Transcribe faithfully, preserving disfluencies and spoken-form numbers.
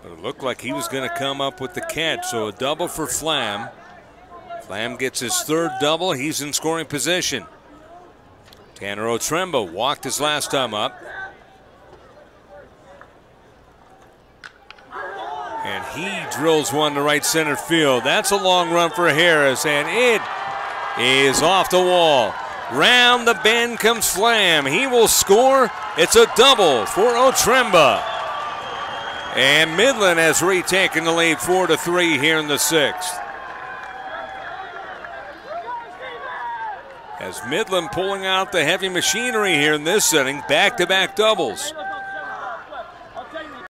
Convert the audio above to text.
But it looked like he was going to come up with the catch, so a double for Flam. Flam gets his third double. He's in scoring position. Tanner Otremba walked his last time up. And he drills one to right center field. That's a long run for Harris, and it is off the wall. Round the bend comes Flam. He will score. It's a double for Otremba. And Midland has retaken the lead four to three here in the sixth. As Midland pulling out the heavy machinery here in this inning, back-to-back doubles.